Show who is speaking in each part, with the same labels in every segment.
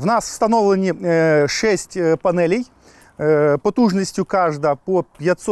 Speaker 1: В нас встановлені 6 панелей, потужністю кожна по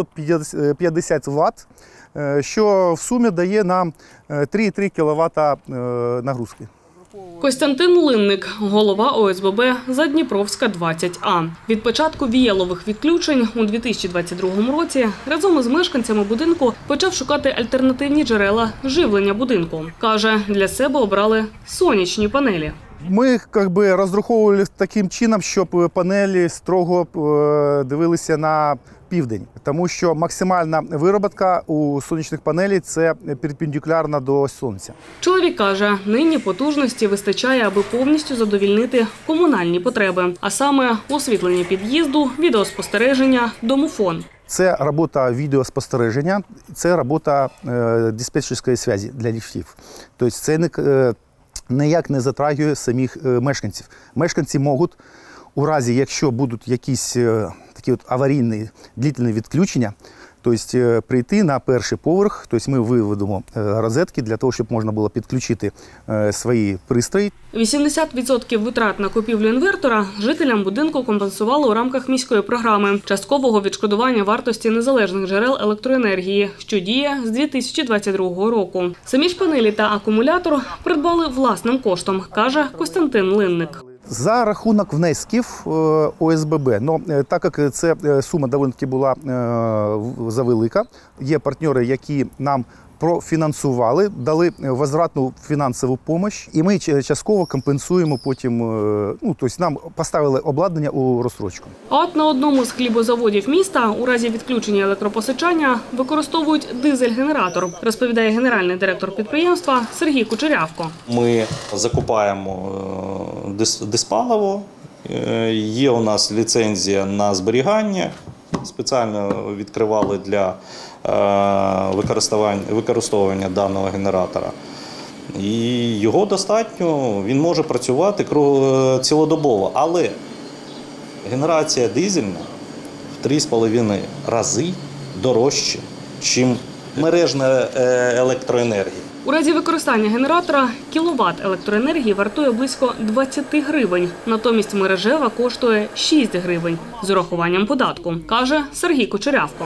Speaker 1: 550 Вт, що в сумі дає нам 3,3 кВт нагрузки.
Speaker 2: Костянтин Линник, голова ОСББ Задніпровська, 20А. Від початку віялових відключень у 2022 році разом із мешканцями будинку почав шукати альтернативні джерела живлення будинку. Каже, для себе обрали сонячні панелі.
Speaker 1: Ми розраховували таким чином, щоб панелі строго дивилися на південь, тому що максимальна виробітка у сонячних панелей – це перпендикулярно до сонця.
Speaker 2: Чоловік каже, нині потужності вистачає, аби повністю задовільнити комунальні потреби, а саме освітлення під'їзду, відеоспостереження, домофон.
Speaker 1: Це робота відеоспостереження, це робота диспетчерської зв'язку для ліфтів. Тобто це ніяк не затрагує самих мешканців. Мешканці можуть, у разі, якщо будуть якісь такі аварійні, длительні відключення, тобто прийти на перший поверх, тобто ми виведемо розетки для того, щоб можна було підключити свої пристрої.
Speaker 2: 80% витрат на купівлю інвертора жителям будинку компенсували у рамках міської програми часткового відшкодування вартості незалежних джерел електроенергії, що діє з 2022 року. Самі ж панелі та акумулятор придбали власним коштом, каже Костянтин Линник.
Speaker 1: За рахунок внесків ОСББ, так як ця сума доволі була завелика, є партнери, які нам профінансували, дали возвратну фінансову допомогу, і ми частково компенсуємо потім, тобто нам поставили обладнання у розстрочку.
Speaker 2: А от на одному з хлібозаводів міста у разі відключення електропостачання використовують дизель-генератор, розповідає генеральний директор підприємства Сергій Кучерявко.
Speaker 3: Ми закупаємо диспаливо, є у нас ліцензія на зберігання, спеціально відкривали для використовування даного генератора. І його достатньо, він може працювати цілодобово, але генерація дизельна в 3,5 рази дорожча, ніж мережна електроенергія.
Speaker 2: У разі використання генератора кіловат електроенергії вартує близько 20 гривень. Натомість мережева коштує 6 гривень з урахуванням податку, каже Сергій Кучерявко.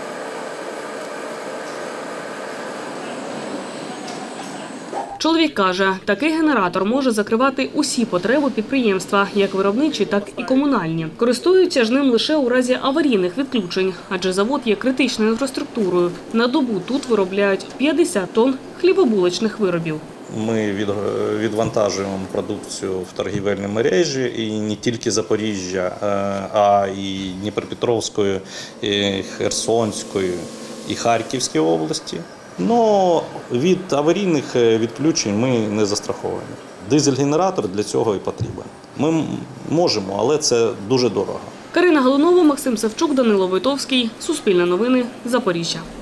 Speaker 2: Чоловік каже, такий генератор може закривати усі потреби підприємства, як виробничі, так і комунальні. Користуються ж ним лише у разі аварійних відключень, адже завод є критичною інфраструктурою. На добу тут виробляють 50 тонн хлібобулочних виробів.
Speaker 3: Ми відвантажуємо продукцію в торгівельні мережі, і не тільки Запоріжжя, а і Дніпропетровської, і Херсонської, і Харківської області. Но від аварійних відключень ми не застраховані. Дизель-генератор для цього і потрібен. Ми можемо, але це дуже дорого.
Speaker 2: Карина Галунова, Максим Савчук, Данило Войтовський. Суспільне новини. Запоріжжя.